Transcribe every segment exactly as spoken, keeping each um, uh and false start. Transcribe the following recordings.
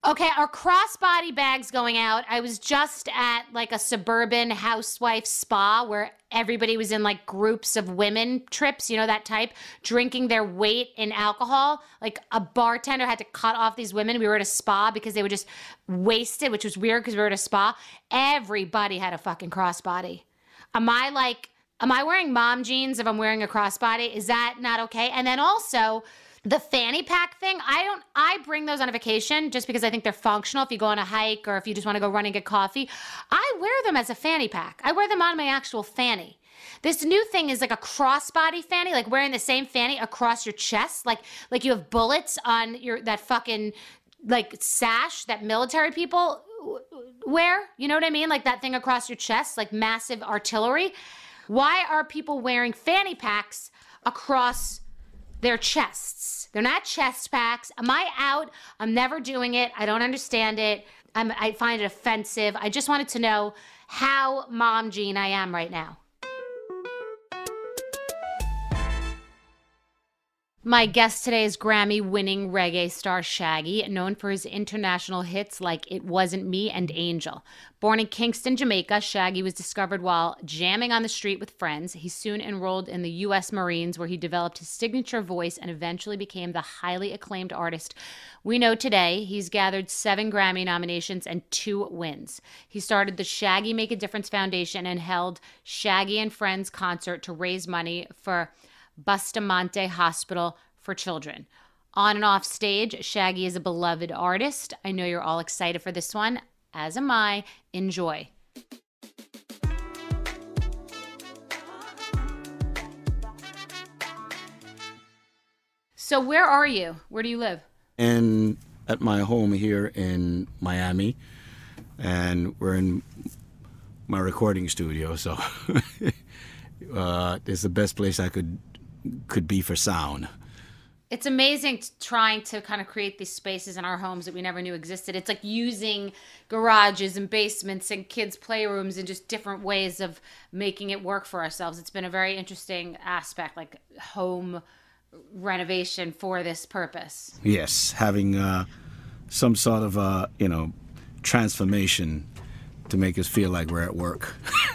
Okay, our crossbody bags going out. I was just at like a suburban housewife spa where everybody was in like groups of women trips, you know, that type, drinking their weight in alcohol. Like a bartender had to cut off these women. We were at a spa because they were just wasted, which was weird because we were at a spa. Everybody had a fucking crossbody. Am I like, am I wearing mom jeans if I'm wearing a crossbody? Is that not okay? And then also, the fanny pack thing, I don't, I bring those on a vacation just because I think they're functional. If you go on a hike or if you just want to go run and get coffee, I wear them as a fanny pack. I wear them on my actual fanny. This new thing is like a crossbody fanny, like wearing the same fanny across your chest, like like you have bullets on your that fucking like sash that military people wear. You know what I mean? Like that thing across your chest, like massive artillery. Why are people wearing fanny packs across their chests? They're not chest packs. Am I out? I'm never doing it. I don't understand it. I'm, I find it offensive. I just wanted to know how mom Jean I am right now. My guest today is Grammy-winning reggae star Shaggy, known for his international hits like It Wasn't Me and Angel. Born in Kingston, Jamaica, Shaggy was discovered while jamming on the street with friends. He soon enrolled in the U S Marines, where he developed his signature voice and eventually became the highly acclaimed artist we know today. He's gathered seven Grammy nominations and two wins. He started the Shaggy Make a Difference Foundation and held Shaggy and Friends concert to raise money for Bustamante Hospital for Children. On and off stage, Shaggy is a beloved artist. I know you're all excited for this one, as am I. Enjoy. So where are you? Where do you live? And at my home here in Miami, and we're in my recording studio, so uh, it's the best place I could could be for sound. It's amazing t- trying to kind of create these spaces in our homes that we never knew existed. It's like using garages and basements and kids' playrooms and just different ways of making it work for ourselves. It's been a very interesting aspect, like home renovation for this purpose. Yes, having uh, some sort of, uh, you know, transformation to make us feel like we're at work.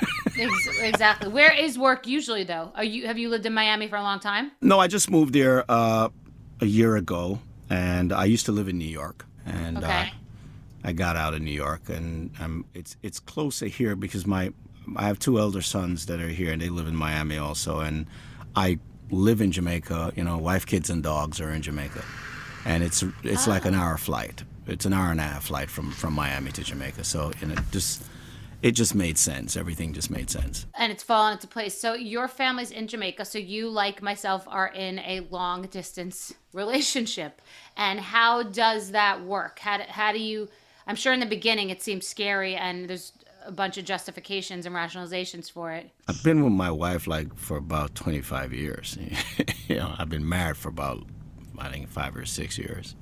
Exactly. Where is work usually, though? Are you have you lived in Miami for a long time? No, I just moved there uh, a year ago, and I used to live in New York, and Okay. uh, I got out of New York, and um, it's it's closer here because my I have two elder sons that are here, and they live in Miami also, and I live in Jamaica. You know, wife, kids, and dogs are in Jamaica, and it's it's Oh. like an hour flight. It's an hour and a half flight from, from Miami to Jamaica, so and it just it just made sense. Everything just made sense. And it's fallen into place. So your family's in Jamaica, so you, like myself, are in a long distance relationship. And how does that work? How do, how do you, I'm sure in the beginning it seems scary and there's a bunch of justifications and rationalizations for it. I've been with my wife like for about twenty-five years. You know, I've been married for about, I think, five or six years.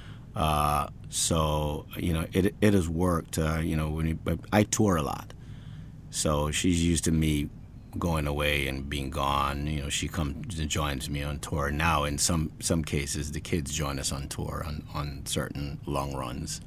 Uh, so, you know, it it has worked, uh, you know, when you, but I tour a lot. So she's used to me going away and being gone. You know, she comes and joins me on tour. Now, in some, some cases, the kids join us on tour on, on certain long runs.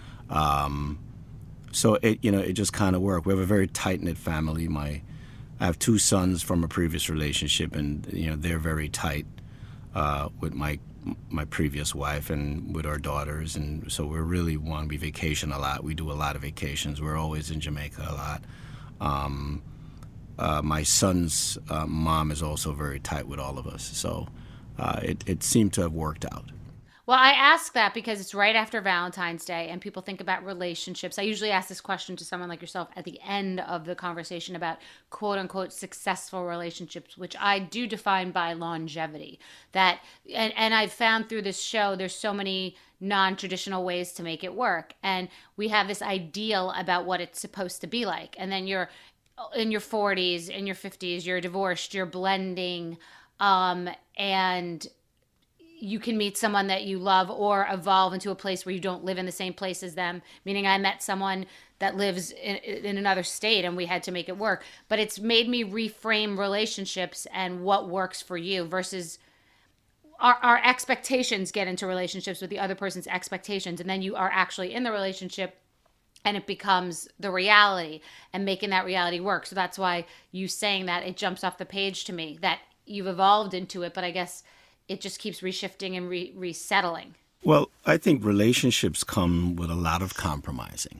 Um, so, it you know, it just kind of worked. We have a very tight-knit family. My, I have two sons from a previous relationship, and, you know, they're very tight uh, with my my previous wife and with our daughters, and so we're really one. We vacation a lot. We do a lot of vacations. We're always in Jamaica a lot. Um, uh, my son's uh, mom is also very tight with all of us, so uh, it, it seemed to have worked out. Well, I ask that because it's right after Valentine's Day and people think about relationships. I usually ask this question to someone like yourself at the end of the conversation about quote unquote successful relationships, which I do define by longevity. That and, and I've found through this show there's so many non-traditional ways to make it work. And we have this ideal about what it's supposed to be like. And then you're in your forties, in your fifties, you're divorced, you're blending, um, and you can meet someone that you love or evolve into a place where you don't live in the same place as them. Meaning I met someone that lives in, in another state and we had to make it work. But it's made me reframe relationships and what works for you versus our, our expectations get into relationships with the other person's expectations, and then you are actually in the relationship and it becomes the reality and making that reality work. So that's why you saying that, it jumps off the page to me that you've evolved into it, but I guess it just keeps reshifting and re- resettling. Well, I think relationships come with a lot of compromising.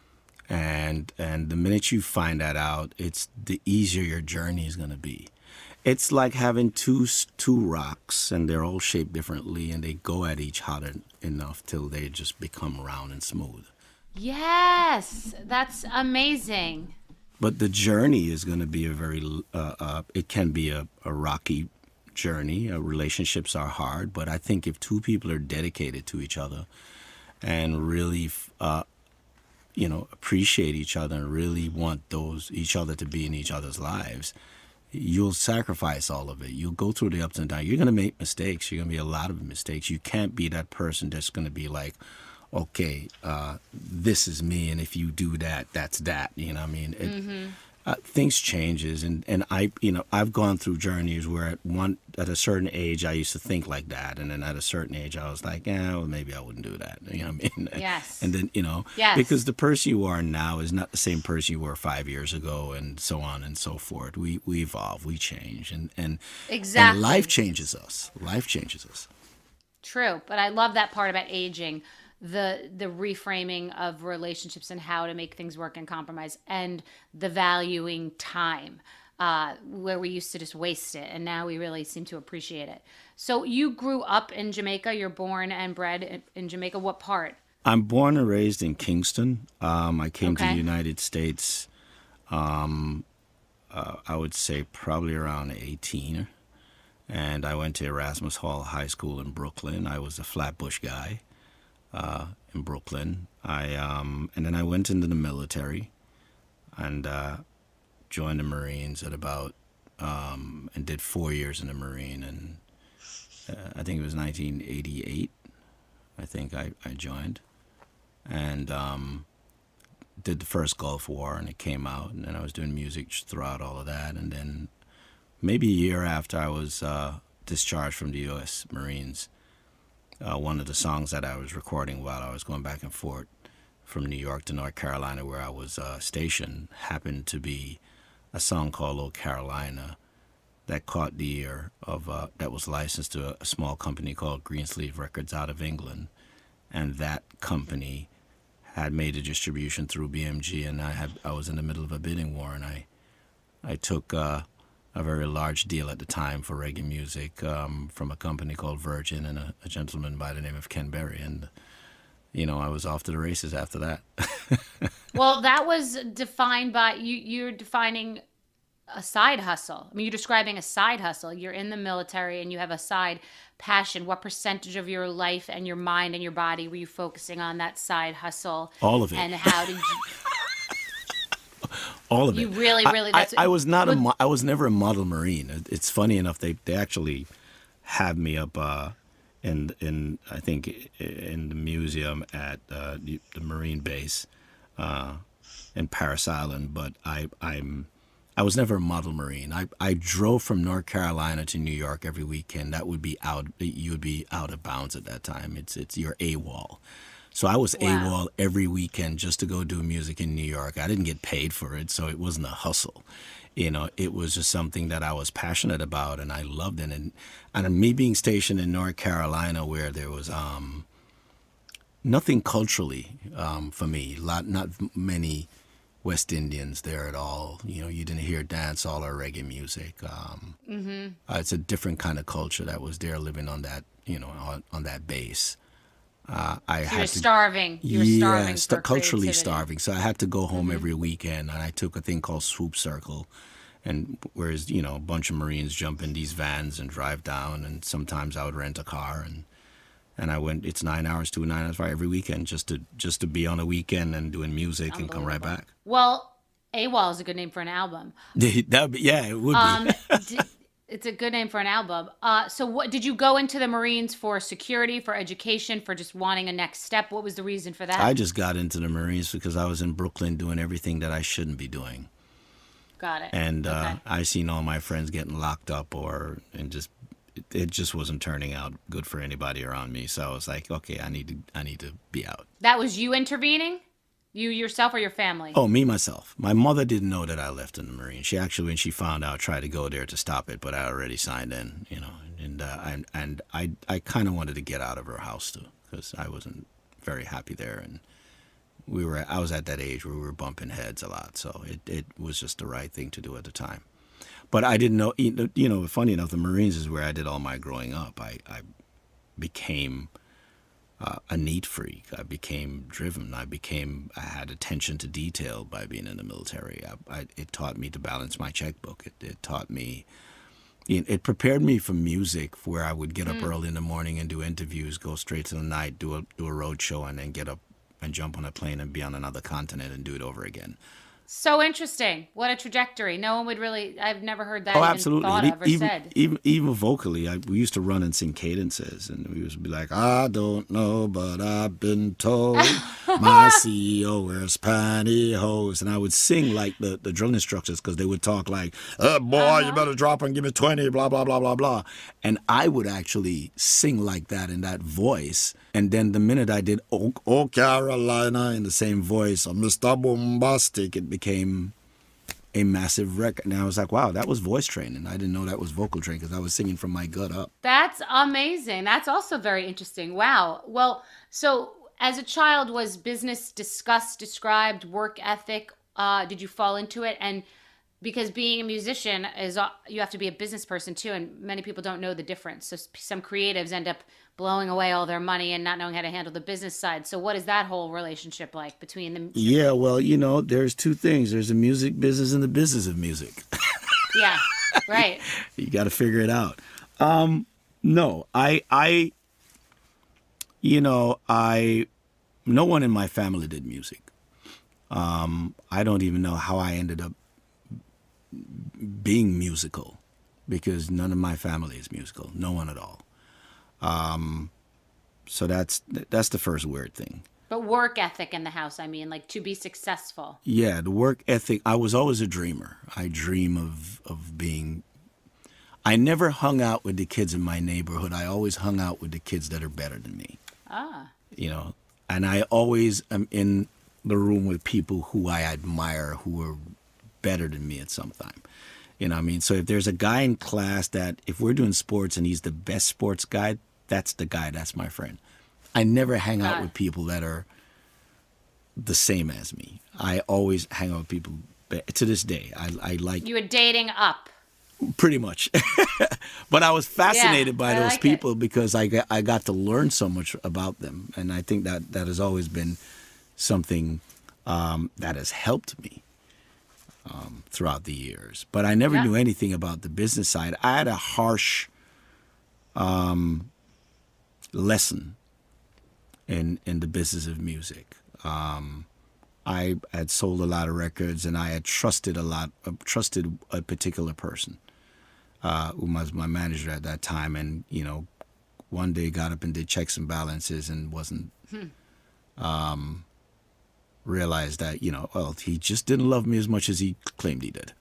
And and the minute you find that out, it's the easier your journey is going to be. It's like having two two rocks, and they're all shaped differently, and they go at each other enough till they just become round and smooth. Yes, that's amazing. But the journey is going to be a very, uh, uh, it can be a, a rocky journey. Uh, relationships are hard, but I think if two people are dedicated to each other and really, uh, you know, appreciate each other and really want those each other to be in each other's lives, you'll sacrifice all of it. You'll go through the ups and downs. You're going to make mistakes. You're going to be a lot of mistakes. You can't be that person that's going to be like, okay, uh, this is me, and if you do that, that's that. You know what I mean? It, mm-hmm. uh, things changes, and, and I, you know, I've gone through journeys where at one at a certain age I used to think like that, and then at a certain age I was like, yeah, well, maybe I wouldn't do that. You know what I mean? Yes. And then, you know, yes. because the person you are now is not the same person you were five years ago, and so on and so forth. We we evolve, we change, and and exactly. And life changes us. Life changes us. True, but I love that part about aging. the the reframing of relationships and how to make things work and compromise, and the valuing time, uh, where we used to just waste it, and now we really seem to appreciate it. So you grew up in Jamaica. You're born and bred in, in Jamaica. What part? I'm born and raised in Kingston. Um, I came okay. to the United States, um, uh, I would say probably around eighteen. And I went to Erasmus Hall High School in Brooklyn. I was a Flatbush guy. Uh, in Brooklyn, I um, and then I went into the military, and uh, joined the Marines at about um, and did four years in the Marine, and uh, I think it was nineteen eighty-eight. I think I, I joined, and um, did the first Gulf War, and it came out, and then I was doing music throughout all of that, and then maybe a year after I was uh, discharged from the U S Marines. Uh, one of the songs that I was recording while I was going back and forth from New York to North Carolina, where I was uh, stationed, happened to be a song called "Oh Carolina" that caught the ear of, uh, that was licensed to a, a small company called Greensleeve Records out of England. And that company had made a distribution through B M G, and I had I was in the middle of a bidding war, and I, I took uh, a very large deal at the time for reggae music um, from a company called Virgin and a, a gentleman by the name of Ken Berry. And, you know, I was off to the races after that. Well, that was defined by, you, you're defining a side hustle. I mean, you're describing a side hustle. You're in the military and you have a side passion. What percentage of your life and your mind and your body were you focusing on that side hustle? All of it. And how did you... All of you it. You really, really. I, That's I, I was not a. Mo- I was never a model Marine. It's funny enough. They they actually have me up uh, in in I think in the museum at uh, the, the Marine base uh, in Paris Island. But I I'm I was never a model Marine. I I drove from North Carolina to New York every weekend. That would be out. You would be out of bounds at that time. It's it's your AWOL. So I was wow. AWOL every weekend just to go do music in New York. I didn't get paid for it, so it wasn't a hustle. You know, it was just something that I was passionate about, and I loved it. And, and me being stationed in North Carolina, where there was um, nothing culturally um, for me, lot, not many West Indians there at all. You know, you didn't hear dancehall or reggae music. Um, mm-hmm. uh, it's a different kind of culture that was there living on that, you know, on, on that base. Uh, I so had you were to, starving. You were yeah, starving st- for culturally creativity. starving. So I had to go home mm-hmm. every weekend, and I took a thing called Swoop Circle. And whereas, you know, a bunch of Marines jump in these vans and drive down, and sometimes I would rent a car, and and I went. It's nine hours to nine hours for every weekend just to just to be on a weekend and doing music and come right back. Well, AWOL is a good name for an album. That'd be, yeah, it would um, be. d- It's a good name for an album. Uh, so what did you go into the Marines for? Security, for education, for just wanting a next step? What was the reason for that? I just got into the Marines because I was in Brooklyn doing everything that I shouldn't be doing. Got it. And uh, okay. I seen all my friends getting locked up or and just it, it just wasn't turning out good for anybody around me. So I was like, okay, I need to I need to be out. That was you intervening? You yourself or your family? Oh, me, myself. My mother didn't know that I left in the Marine. She actually, when she found out, tried to go there to stop it, but I already signed in, you know. And uh, and, and I, I kind of wanted to get out of her house, too, because I wasn't very happy there. And we were I was at that age where we were bumping heads a lot, so it, it was just the right thing to do at the time. But I didn't know, you know, funny enough, the Marines is where I did all my growing up. I, I became... Uh, a neat freak. I became driven. I became. I had attention to detail by being in the military. I, I, it taught me to balance my checkbook. It, it taught me. It, it prepared me for music, where I would get up mm. early in the morning and do interviews, go straight to the night, do a do a road show, and then get up and jump on a plane and be on another continent and do it over again. So interesting. What a trajectory. No one would really, I've never heard that oh, even absolutely. thought of or even, said. Even, even vocally, I, we used to run and sing cadences, and we used to be like, I don't know, but I've been told my C E O wears pantyhose. And I would sing like the, the drill instructors, because they would talk like, oh, boy, uh-huh. you better drop and give me twenty, blah, blah, blah, blah, blah. And I would actually sing like that in that voice. And then the minute I did, oh, oh Carolina, in the same voice, or Mister Bombastic, it became a massive record. And I was like, wow, that was voice training. I didn't know that was vocal training, because I was singing from my gut up. That's amazing. That's also very interesting. Wow. Well, so as a child, was business discussed, described, work ethic? Uh, did you fall into it? And because being a musician is, you have to be a business person too, and many people don't know the difference. So some creatives end up blowing away all their money and not knowing how to handle the business side. So what is that whole relationship like between them? Yeah, well, you know, there's two things. There's the music business and the business of music. Yeah, right. You got to figure it out. Um, no, I, I, you know, I, no one in my family did music. Um, I don't even know how I ended up being musical, because none of my family is musical. No one at all. Um, so that's that's the first weird thing. But work ethic in the house, I mean, like to be successful. Yeah, the work ethic. I was always a dreamer. I dream of, of being... I never hung out with the kids in my neighborhood. I always hung out with the kids that are better than me. Ah. You know, and I always am in the room with people who I admire, who are better than me at some time. You know what I mean? So if there's a guy in class that, if we're doing sports and he's the best sports guy, that's the guy, that's my friend. I never hang out uh, with people that are the same as me. I always hang out with people, to this day. I, I like... You were dating up. Pretty much. But I was fascinated yeah, by I those like people it. because I got, I got to learn so much about them. And I think that that has always been something um, that has helped me um, throughout the years. But I never yeah. knew anything about the business side. I had a harsh um, lesson in, in the business of music. Um, I had sold a lot of records, and I had trusted a lot, uh, trusted a particular person, uh, who was my manager at that time. And, you know, one day got up and did checks and balances and wasn't, hmm. um, realized that, you know, well, he just didn't love me as much as he claimed he did.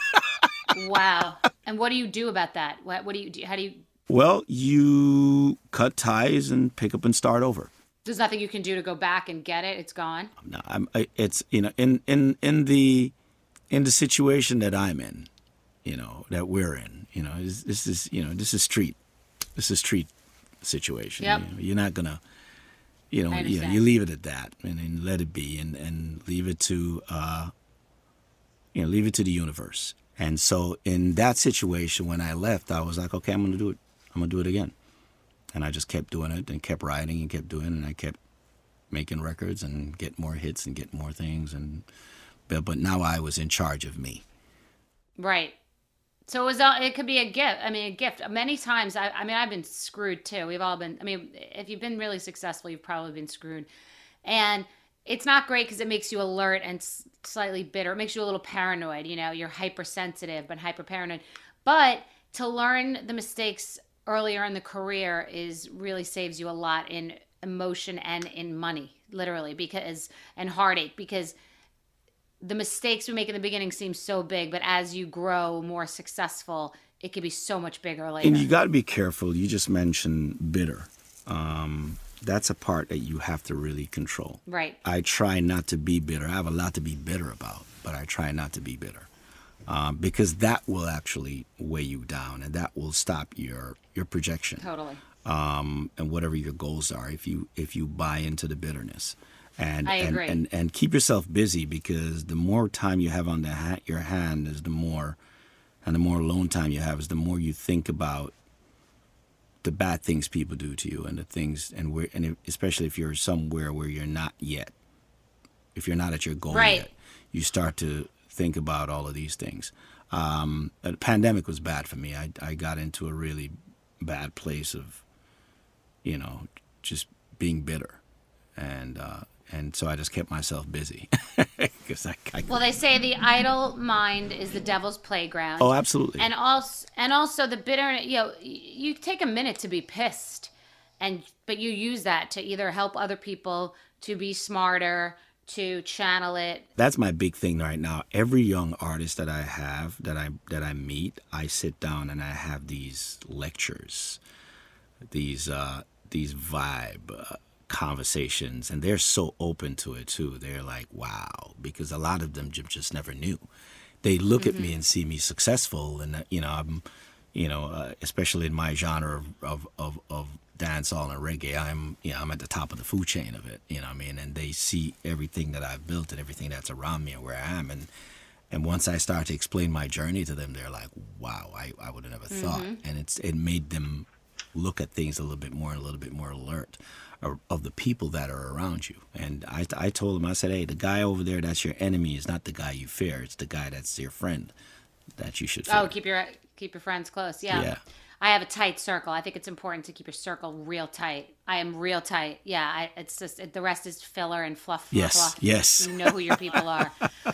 Wow. And what do you do about that? What, what do you do? How do you? Well, you cut ties and pick up and start over. There's nothing you can do to go back and get it. It's gone. No, I'm, it's, you know, in, in, in the, in the situation that I'm in, you know, that we're in, you know, this, this is, you know, this is street, this is street situation. Yep. You know, you're not gonna, you know, you know, you leave it at that and, and let it be, and, and leave it to, uh, you know, leave it to the universe. And so in that situation, when I left, I was like, okay, I'm going to do it. I'm going to do it again. And I just kept doing it and kept writing and kept doing it. And I kept making records and get more hits and get more things. And but, but now I was in charge of me. Right. So it was. Uh, it could be a gift. I mean, a gift. Many times, I, I mean, I've been screwed too. We've all been. I mean, if you've been really successful, you've probably been screwed. And it's not great because it makes you alert and s- slightly bitter. It makes you a little paranoid. You know, you're hypersensitive but hyper paranoid. But to learn the mistakes earlier in the career is really saves you a lot in emotion and in money, literally, because and heartache, because the mistakes we make in the beginning seem so big, but as you grow more successful, it could be so much bigger later. And you got to be careful. You just mentioned bitter. Um, that's a part that you have to really control. Right. I try not to be bitter. I have a lot to be bitter about, but I try not to be bitter. Um, because that will actually weigh you down, and that will stop your your projection. Totally. Um, and whatever your goals are, if you if you buy into the bitterness, and I and, agree. and and keep yourself busy, because the more time you have on the ha- your hand is the more, and the more alone time you have is the more you think about the bad things people do to you, and the things, and where, and if, especially if you're somewhere where you're not yet, if you're not at your goal Right. yet, you start to think about all of these things. Um, the pandemic was bad for me. I, I got into a really bad place of, you know, just being bitter. And uh, and so I just kept myself busy. 'Cause I, I, Well, they say the idle mind is the devil's playground. oh, absolutely. And also, and also the bitter, you know, you take a minute to be pissed, and but you use that to either help other people, to be smarter, to channel it. That's my big thing right now. Every young artist that I have, that I that I meet, I sit down and I have these lectures, these uh, these vibe uh, conversations, and they're so open to it too. They're like, wow, because a lot of them j- just never knew. They look Mm-hmm. at me and see me successful, and uh, you know, I'm, you know, uh, especially in my genre of of of, of dancehall and reggae, I'm, you know, I'm at the top of the food chain of it, you know what I mean? And they see everything that I've built and everything that's around me and where I am. And, and once I start to explain my journey to them, they're like, wow, I, I would have never mm-hmm. thought. And it's, it made them look at things a little bit more, a little bit more alert of, of the people that are around you. And I, I told them, I said, hey, the guy over there that's your enemy is not the guy you fear. It's the guy that's your friend that you should fear. Oh, keep your, keep your friends close. Yeah. Yeah. I have a tight circle. I think it's important to keep your circle real tight. I am real tight. Yeah, I, it's just it, the rest is filler and fluff. fluff Yes, fluff. yes. You know who your people are.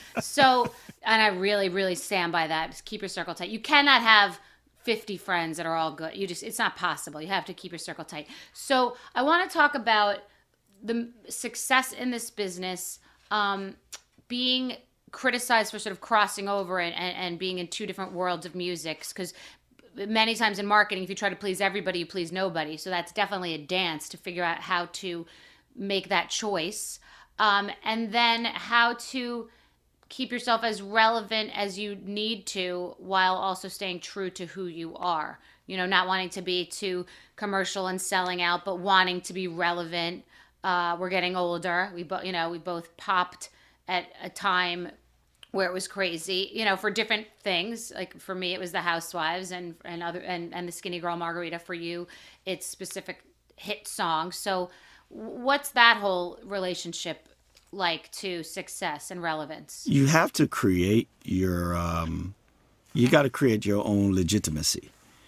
So, and I really, really stand by that. Just keep your circle tight. You cannot have fifty friends that are all good. You just, it's not possible. You have to keep your circle tight. So, I want to talk about the success in this business, um, being criticized for sort of crossing over and, and, and being in two different worlds of music, because many times in marketing, if you try to please everybody, you please nobody. So that's definitely a dance to figure out how to make that choice. Um, and then how to keep yourself as relevant as you need to while also staying true to who you are. You know, not wanting to be too commercial and selling out, but wanting to be relevant. Uh, we're getting older. We both, you know, we both popped at a time where it was crazy, you know, for different things. Like for me, it was the Housewives, and and other and, and the Skinny Girl Margarita. For you, it's specific hit songs. So, what's that whole relationship like to success and relevance? You have to create your, um, you got to create your own legitimacy,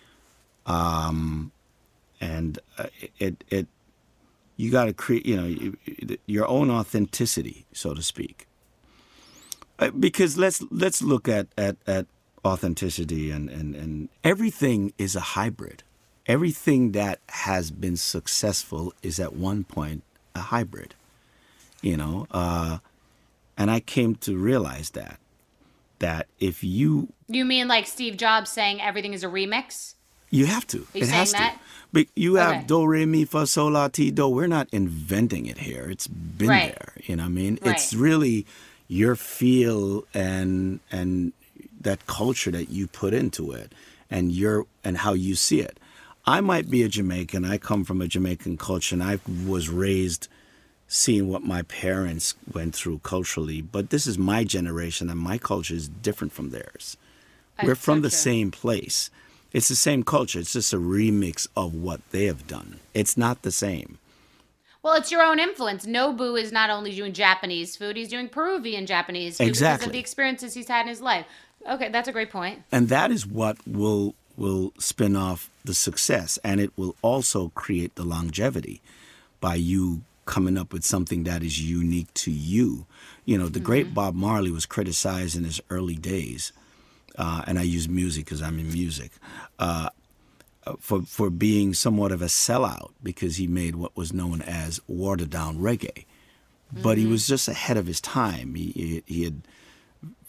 um, and uh, it it you got to create, you know, your own authenticity, so to speak. Because let's let's look at, at, at authenticity, and, and, and everything is a hybrid. Everything that has been successful is at one point a hybrid, you know. Uh, and I came to realize that that if you you mean like Steve Jobs saying everything is a remix? You have to. Are you it saying has that? to. But you have Okay. do re mi fa sol la ti do. We're not inventing it here. It's been Right. there. You know what I mean? Right. It's really your feel and and that culture that you put into it, and your and how you see it. I might be a Jamaican. I come from a Jamaican culture, and I was raised seeing what my parents went through culturally. But this is my generation, and my culture is different from theirs. We're That's from so the true. same place. It's the same culture. It's just a remix of what they have done. It's not the same. Well, it's your own influence. Nobu is not only doing Japanese food, he's doing Peruvian Japanese food because Exactly. of the experiences he's had in his life. Okay, that's a great point. And that is what will will spin off the success, and it will also create the longevity by you coming up with something that is unique to you. You know, the great Bob Marley was criticized in his early days, uh, and I use music because I'm in music, uh, for for being somewhat of a sellout because he made what was known as watered down reggae. But he was just ahead of his time. He, he, he had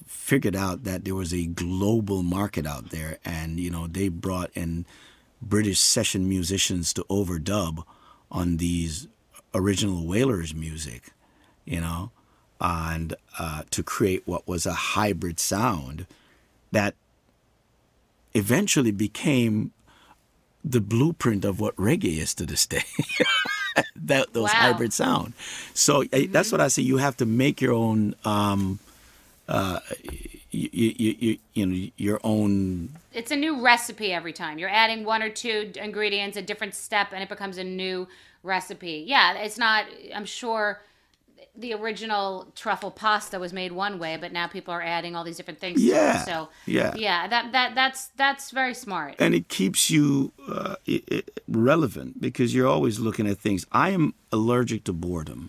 figured out that there was a global market out there, and you know they brought in British session musicians to overdub on these original Wailers music, you know, and uh, to create what was a hybrid sound that eventually became the blueprint of what reggae is to this day. that those wow. hybrid sound. So mm-hmm. that's what I say. You have to make your own, um, uh, you, you, you, you know, your own. It's a new recipe every time. You're adding one or two ingredients, a different step, and it becomes a new recipe. Yeah, it's not. I'm sure the original truffle pasta was made one way, but now people are adding all these different things yeah, to it. So yeah, yeah, that that that's that's very smart. And it keeps you uh, it, it relevant because you're always looking at things. I am allergic to boredom,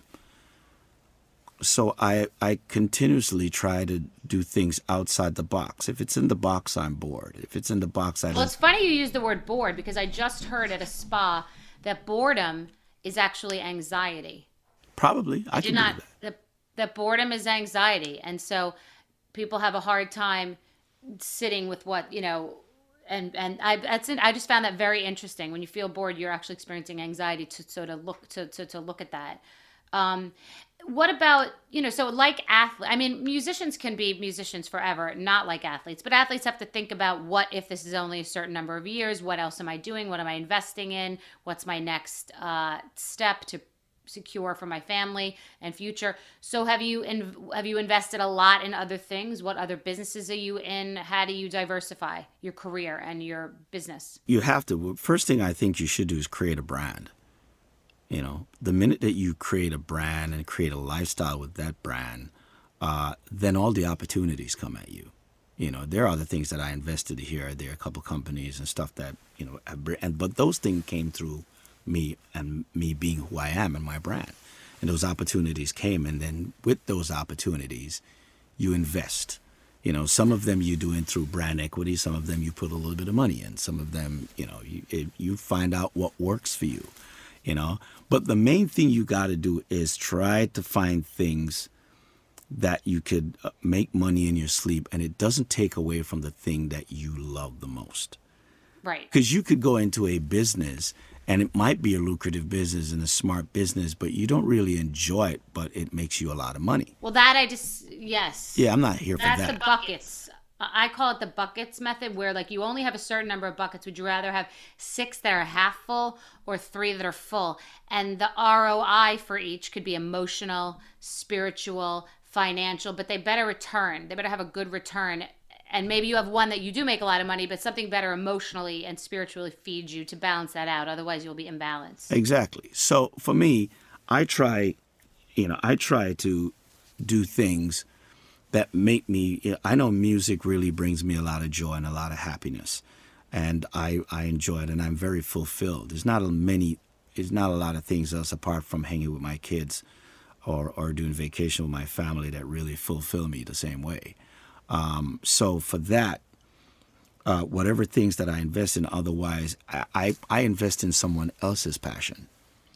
so I I continuously try to do things outside the box. If it's in the box, I'm bored. If it's in the box, I don't. Well, it's funny you use the word bored because I just heard at a spa that boredom is actually anxiety. Probably. I, I did not. That. That boredom is anxiety. And so people have a hard time sitting with what, you know, and, and I, that's it. I just found that very interesting. When you feel bored, you're actually experiencing anxiety to, so to look, to, to, to look at that. Um, what about, you know, so like athletes, I mean, musicians can be musicians forever, not like athletes, but athletes have to think about what if this is only a certain number of years, what else am I doing? What am I investing in? What's my next uh, step to secure for my family and future? So have you in, have you invested a lot in other things? What other businesses are you in? How do you diversify your career and your business? You have to. First thing I think you should do is create a brand. You know, the minute that you create a brand and create a lifestyle with that brand, uh, then all the opportunities come at you. You know, there are other things that I invested here. There are a couple companies and stuff that, you know, have, and but those things came through me and me being who I am and my brand. And those opportunities came, and then with those opportunities, you invest. You know, some of them you do it through brand equity, some of them you put a little bit of money in, some of them, you know, you, you find out what works for you, you know. But the main thing you got to do is try to find things that you could make money in your sleep, and it doesn't take away from the thing that you love the most. Right. Because you could go into a business and it might be a lucrative business and a smart business, but you don't really enjoy it, but it makes you a lot of money. Well, that I just, yes. Yeah, I'm not here That's for that. That's the buckets. I call it the buckets method, where like you only have a certain number of buckets. Would you rather have six that are half full or three that are full? And the R O I for each could be emotional, spiritual, financial, but they better return. They better have a good return. And maybe you have one that you do make a lot of money, but something better emotionally and spiritually feeds you to balance that out. Otherwise, you'll be imbalanced. Exactly. So for me, I try, you know, I try to do things that make me, you know, I know music really brings me a lot of joy and a lot of happiness. And I, I enjoy it, and I'm very fulfilled. There's not a many, there's not a lot of things else apart from hanging with my kids or, or doing vacation with my family that really fulfill me the same way. Um, so for that, uh, whatever things that I invest in, otherwise, I, I, I invest in someone else's passion.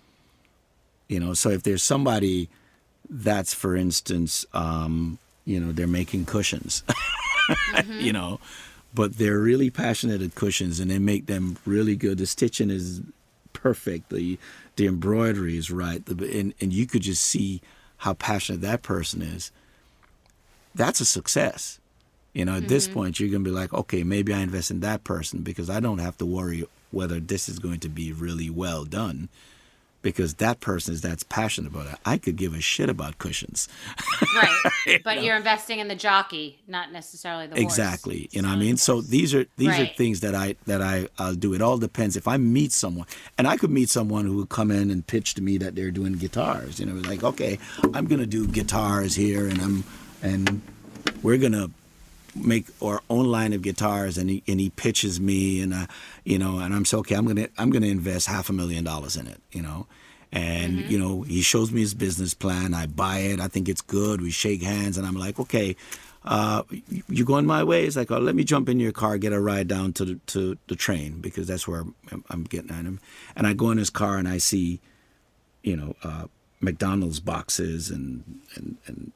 You know, so if there's somebody that's, for instance, um, you know, they're making cushions, mm-hmm. you know, but they're really passionate at cushions and they make them really good. The stitching is perfect. The, the embroidery is right. The, and, and you could just see how passionate that person is. That's a success. You know, at mm-hmm. this point, you're going to be like, okay, maybe I invest in that person because I don't have to worry whether this is going to be really well done because that person is that's passionate about it. I could give a shit about cushions. Right. you but know? You're investing in the jockey, not necessarily the horse. Exactly. You know what I mean? So these are these right. are things that I that I I'll do. It all depends. If I meet someone, and I could meet someone who would come in and pitch to me that they're doing guitars. You know, like, okay, I'm going to do guitars here, and I'm and we're going to make our own line of guitars, and he and he pitches me, and uh, you know, and I'm so okay. I'm gonna I'm gonna invest half a million dollars in it, you know, and mm-hmm. you know, he shows me his business plan. I buy it. I think it's good. We shake hands, and I'm like, okay, uh, you going my way? It's like, oh, let me jump in your car, get a ride down to the to the train because that's where I'm, I'm getting at him. And I go in his car, and I see, you know, uh, McDonald's boxes and and and.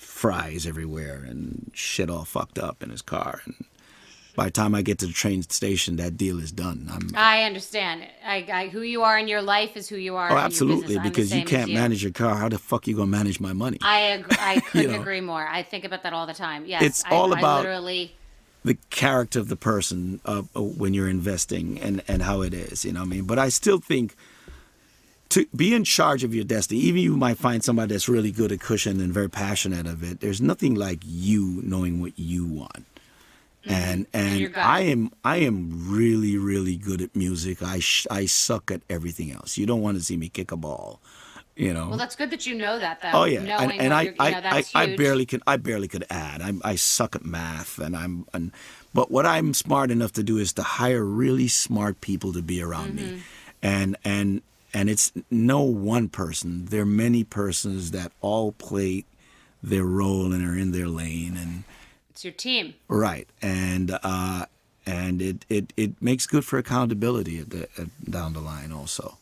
fries everywhere and shit all fucked up in his car. And by the time I get to the train station, that deal is done. I'm, I understand. I, I, who you are in your life is who you are oh, in absolutely, your business. because you can't you. manage your car. How the fuck you gonna manage my money? I agree, I couldn't you know? agree more. I think about that all the time. Yes, it's I, all I about literally... the character of the person uh, when you're investing and, and how it is. You know what I mean? But I still think to be in charge of your destiny, even you might find somebody that's really good at cushion and very passionate of it. There's nothing like you knowing what you want. And and, and I am I am really really good at music. I sh- I suck at everything else. You don't want to see me kick a ball, you know. Well, that's good that you know that though. Oh yeah, and, and I you know, I, I, I barely can I barely could add. I'm I suck at math, and I'm and, but what I'm smart enough to do is to hire really smart people to be around mm-hmm. me, and and and it's no one person. There are many persons that all play their role and are in their lane and. It's your team. Right. And uh, and it, it, it makes good for accountability at the, at, down the line also.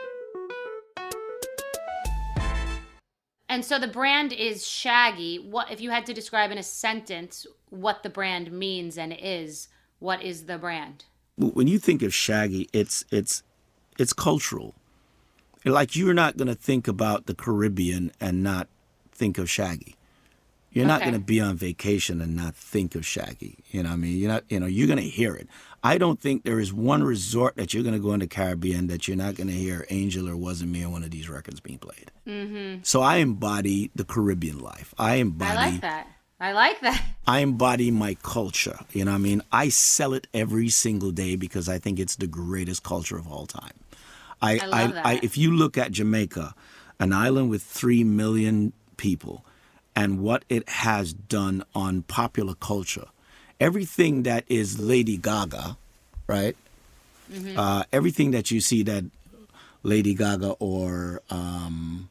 And so the brand is Shaggy. What if you had to describe in a sentence what the brand means and is, what is the brand? When you think of Shaggy, it's it's it's cultural. Like you're not going to think about the Caribbean and not think of Shaggy. You're not okay. going to be on vacation and not think of Shaggy. You know what I mean? You're not, you know, you're going to hear it. I don't think there is one resort that you're going to go in the Caribbean that you're not going to hear Angel or Wasn't Me on one of these records being played. Mm-hmm. So I embody the Caribbean life. I embody. I like that. I like that. I embody my culture. You know what I mean? I sell it every single day because I think it's the greatest culture of all time. I, I love I, that. I, if you look at Jamaica, an island with three million people, and what it has done on popular culture. Everything that is Lady Gaga, right? Mm-hmm. Uh, everything that you see that Lady Gaga or um,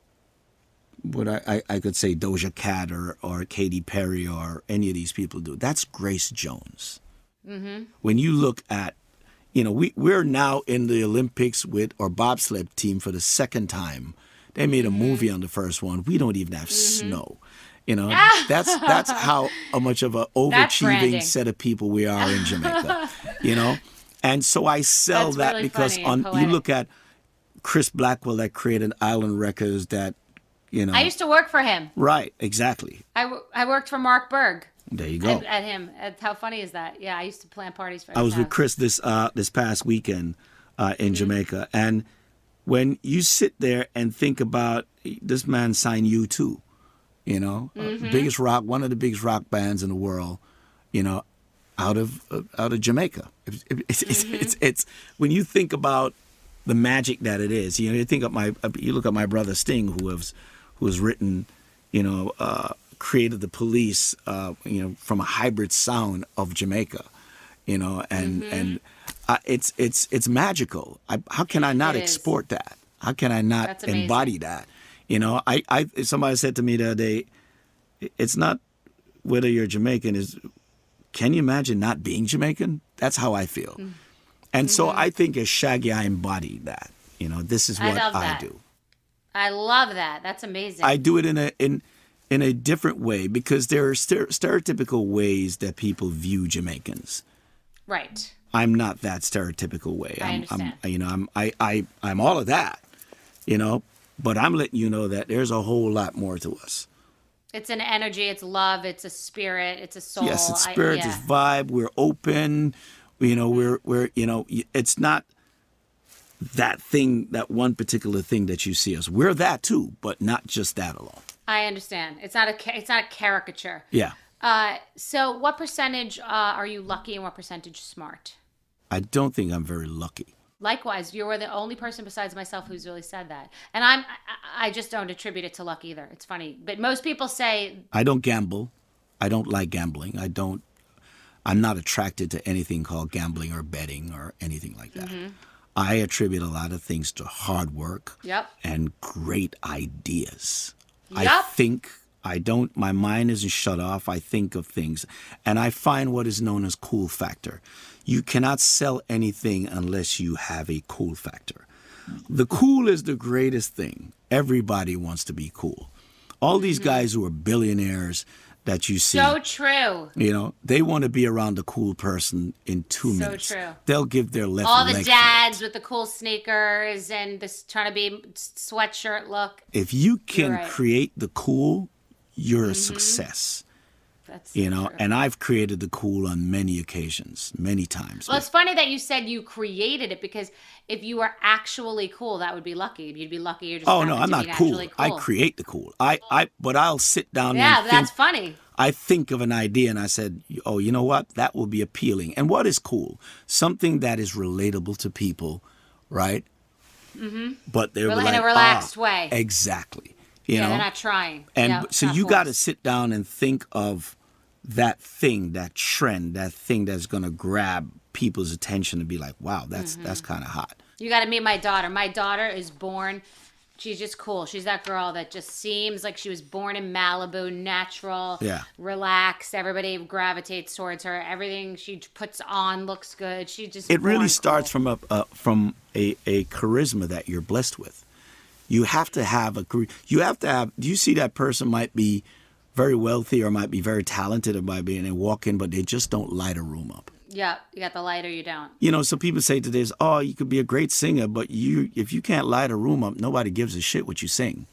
what I, I, I could say Doja Cat or, or Katy Perry or any of these people do, that's Grace Jones. Mm-hmm. When you look at, you know, we, we're now in the Olympics with our bobsled team for the second time. They made a movie on the first one. We don't even have mm-hmm. snow. You know, that's that's how much of an overachieving set of people we are in Jamaica. You know, and so I sell that's that really because on you look at Chris Blackwell that created Island Records that, you know. I used to work for him. Right, exactly. I, w- I worked for Mark Berg. There you go. At, at him. At, how funny is that? Yeah, I used to plan parties for him. I was house. with Chris this uh, this past weekend uh, in mm-hmm. Jamaica, and when you sit there and think about this man signed U two, you know, mm-hmm. uh, biggest rock, one of the biggest rock bands in the world, you know, out of uh, out of Jamaica. It's, it's, mm-hmm. it's, it's, it's when you think about the magic that it is. You know, you think of my, you look at my brother Sting, who has who has written, you know, uh, created the Police, uh, you know, from a hybrid sound of Jamaica, you know, and mm-hmm. and. Uh, it's it's it's magical. I, how can I not export that? How can I not embody that? You know, I, I somebody said to me the other day, it's not whether you're Jamaican, is can you imagine not being Jamaican? That's how I feel. Mm-hmm. And so I think as Shaggy, I embody that. You know, this is what I, I do. I love that. That's amazing. I do it in a in in a different way because there are ster- stereotypical ways that people view Jamaicans. Right. I'm not that stereotypical way. I I'm, understand. I'm, you know, I'm, I, I, I'm all of that, you know, but I'm letting you know that there's a whole lot more to us. It's an energy, it's love, it's a spirit, it's a soul. Yes, it's spirit, I, yeah. it's vibe. We're open, you know, we're, we're, you know, it's not that thing, that one particular thing that you see us. We're that too, but not just that alone. I understand. It's not a, it's not a caricature. Yeah. Uh, so what percentage uh, are you lucky and what percentage smart? I don't think I'm very lucky. Likewise, you're the only person besides myself who's really said that. And I'm, I, I just don't attribute it to luck either. It's funny. But most people say... I don't gamble. I don't like gambling. I don't... I'm not attracted to anything called gambling or betting or anything like that. Mm-hmm. I attribute a lot of things to hard work yep. and great ideas. Yep. I think... I don't, my mind isn't shut off. I think of things. And I find what is known as cool factor. You cannot sell anything unless you have a cool factor. The cool is the greatest thing. Everybody wants to be cool. All these guys who are billionaires that you see. So true. You know, they want to be around a cool person in two So minutes. true. They'll give their left All the leg dads with the cool sneakers and this trying to be sweatshirt look. If you can right. create the cool, you're a success. That's so you know, true. and I've created the cool on many occasions, many times. Well, it's funny that you said you created it, because if you were actually cool, that would be lucky. You'd be lucky. You're just oh no, I'm not cool. cool. I create the cool. I, I, but I'll sit down. Yeah, and that's think, funny. I think of an idea and I said, oh, you know what? That will be appealing. And what is cool? Something that is relatable to people, right? Mm-hmm. But they're Rel- like, in a relaxed ah, way. Exactly. You yeah, know? they're not trying. And yeah, so you forced. got to sit down and think of that thing, that trend, that thing that's going to grab people's attention and be like, wow, that's mm-hmm. that's kind of hot. You got to meet my daughter. My daughter is born, she's just cool. She's that girl that just seems like she was born in Malibu, natural, yeah. relaxed. Everybody gravitates towards her. Everything she puts on looks good. She just It really cool. starts from a uh, from a, a charisma that you're blessed with. You have to have a you have to have. Do you see that person might be very wealthy or might be very talented or might be and they walk in, but they just don't light a room up. Yeah, you got the light or you don't. You know, so people say to this, oh, you could be a great singer, but you if you can't light a room up, nobody gives a shit what you sing.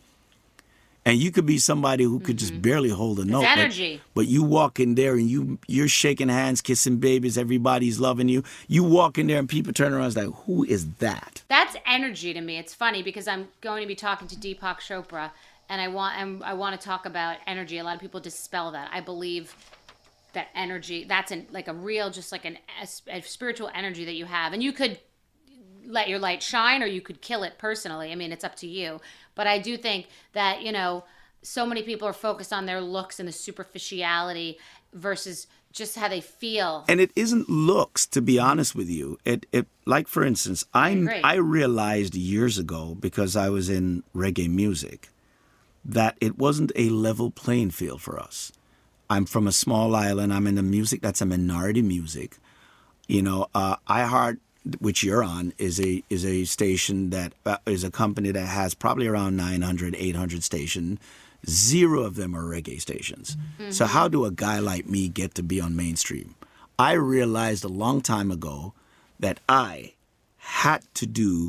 And you could be somebody who could mm-hmm. just barely hold a it's note. energy. But, but you walk in there and you, you're shaking hands, kissing babies, everybody's loving you. You walk in there and people turn around and it's like, who is that? That's energy to me. It's funny because I'm going to be talking to Deepak Chopra. And I want and I want to talk about energy. A lot of people dispel that. I believe that energy, that's an, like a real, just like an, a, a spiritual energy that you have. And you could let your light shine or you could kill it personally. I mean, it's up to you. But I do think that, you know, so many people are focused on their looks and the superficiality versus just how they feel. And it isn't looks, to be honest with you. It, it like, for instance, I, I realized years ago, because I was in reggae music, that it wasn't a level playing field for us. I'm from a small island. I'm in the music that's a minority music. You know, uh, iHeart, which you're on, is a is a station that uh, is a company that has probably around nine hundred, eight hundred stations. Zero of them are reggae stations. Mm-hmm. So how do a guy like me get to be on mainstream? I realized a long time ago that I had to do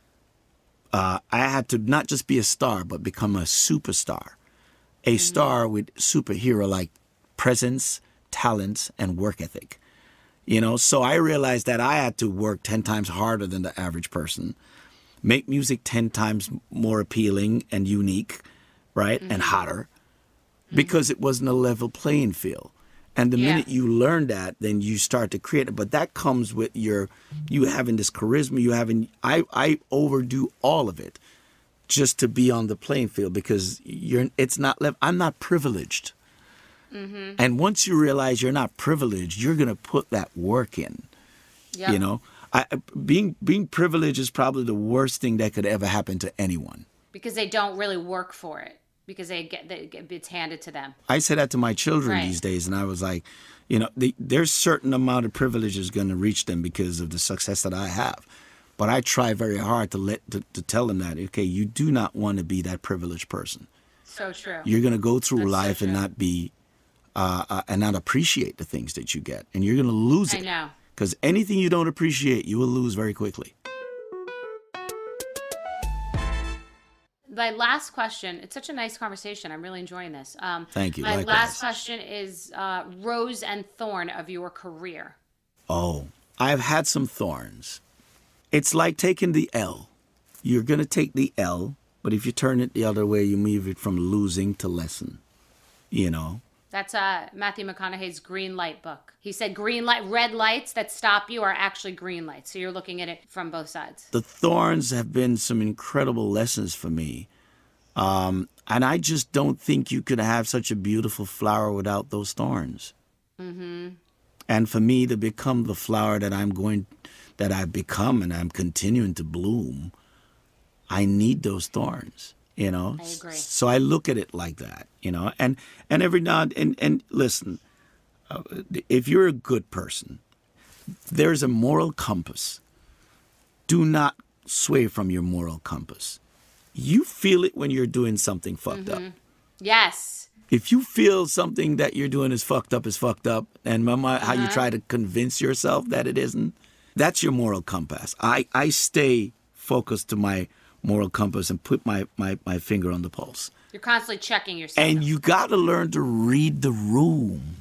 Uh, I had to not just be a star, but become a superstar. A mm-hmm. star with superhero-like presence, talents, and work ethic. You know, so I realized that I had to work ten times harder than the average person, make music ten times more appealing and unique, right, mm-hmm. and hotter, mm-hmm. because it wasn't a level playing field. And the yeah. minute you learn that, then you start to create it. But that comes with your, you having this charisma, you having, I, I overdo all of it just to be on the playing field because you're, it's not, I'm not privileged. Mm-hmm. And once you realize you're not privileged, you're going to put that work in, yep. you know. I, being being privileged is probably the worst thing that could ever happen to anyone. Because they don't really work for it. Because they get, they get it's handed to them. I say that to my children right. these days, and I was like, you know, the, there's certain amount of privileges going to reach them because of the success that I have. But I try very hard to let to, to tell them that, okay, you do not want to be that privileged person. So true. You're going to go through That's life so and not be, uh, uh, and not appreciate the things that you get, and you're going to lose it. I know. Because anything you don't appreciate, you will lose very quickly. My last question, it's such a nice conversation. I'm really enjoying this. Um, Thank you. My Likewise. last question is uh, rose and thorn of your career. Oh, I've had some thorns. It's like taking the L. You're going to take the L, but if you turn it the other way, you move it from losing to lesson, you know. That's uh, Matthew McConaughey's green light book. He said green light, red lights that stop you are actually green lights. So you're looking at it from both sides. The thorns have been some incredible lessons for me. Um, and I just don't think you could have such a beautiful flower without those thorns. Mm-hmm. And for me to become the flower that I'm going, that I've become and I'm continuing to bloom, I need those thorns. You know, I agree. So I look at it like that, you know, and, and every now and, and, and listen, uh, if you're a good person, there's a moral compass. Do not sway from your moral compass. You feel it when you're doing something fucked mm-hmm. up. Yes. If you feel something that you're doing is fucked up, is fucked up, and remember how Uh-huh. you try to convince yourself that it isn't, that's your moral compass. I, I stay focused to my moral compass and put my, my, my finger on the pulse. You're constantly checking yourself. And you got to learn to read the room.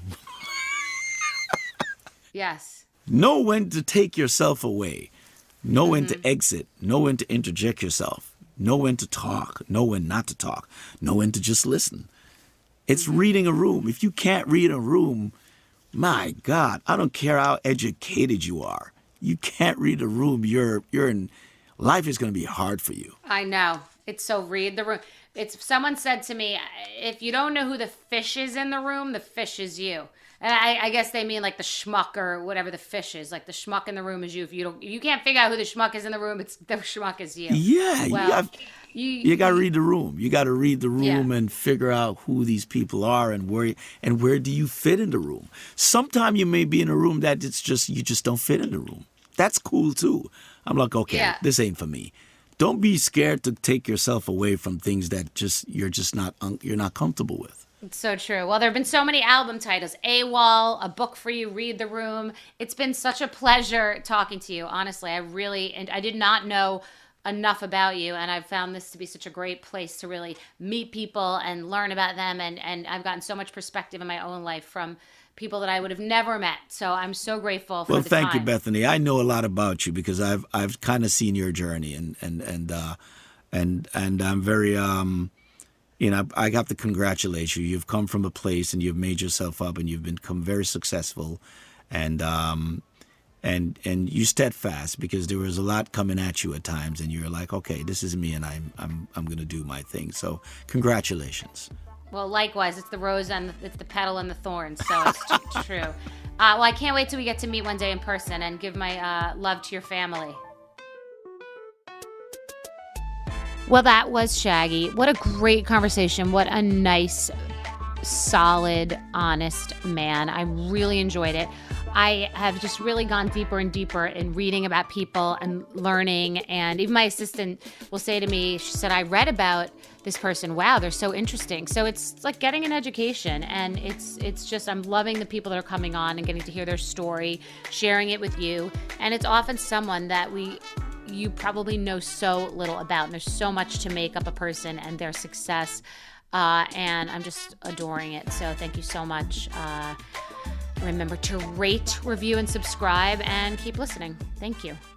Yes. Know when to take yourself away. Know when to exit. Know when to interject yourself. Know when to talk. Know when not to talk. Know when to just listen. It's reading a room. If you can't read a room, my God, I don't care how educated you are. You can't read a room. You're you're in. Life is going to be hard for you. I know. It's so read the room. It's someone said to me, if you don't know who the fish is in the room, the fish is you. And I, I guess they mean like the schmuck or whatever the fish is. Like the schmuck in the room is you. If you don't, you can't figure out who the schmuck is in the room, it's the schmuck is you. Yeah, Well, you have, you, you got to read the room. You got to read the room Yeah. and figure out who these people are and where and where do you fit in the room. Sometimes you may be in a room that it's just you just don't fit in the room. That's cool too. I'm like, okay, Yeah. this ain't for me. Don't be scared to take yourself away from things that just you're just not un- you're not comfortable with. It's so true. Well, there have been so many album titles. AWOL, A Book for You, Read the Room. It's been such a pleasure talking to you. Honestly, I really, and I did not know enough about you, and I've found this to be such a great place to really meet people and learn about them, and, and I've gotten so much perspective in my own life from people that I would have never met. So I'm so grateful for Well, the thank time. you, Bethenny. I know a lot about you because I've I've kind of seen your journey, and and and uh, and and I'm very um, you know, I got to congratulate you. You've come from a place and you've made yourself up, and you've become very successful, and um, and and you steadfast because there was a lot coming at you at times, and you're like, okay, this is me, and I'm I'm I'm gonna do my thing. So congratulations. Well, likewise, it's the rose and the, it's the petal and the thorns, so it's t- true. Uh, well, I can't wait till we get to meet one day in person and give my uh, love to your family. Well, that was Shaggy. What a great conversation. What a nice, solid, honest man. I really enjoyed it. I have just really gone deeper and deeper in reading about people and learning. And even my assistant will say to me, she said, I read about this person. Wow, they're so interesting. So it's like getting an education. And it's it's just, I'm loving the people that are coming on and getting to hear their story, sharing it with you. And it's often someone that we you probably know so little about. And there's so much to make up a person and their success. Uh, and I'm just adoring it. So thank you so much. Uh, remember to rate, review, and subscribe, and keep listening. Thank you.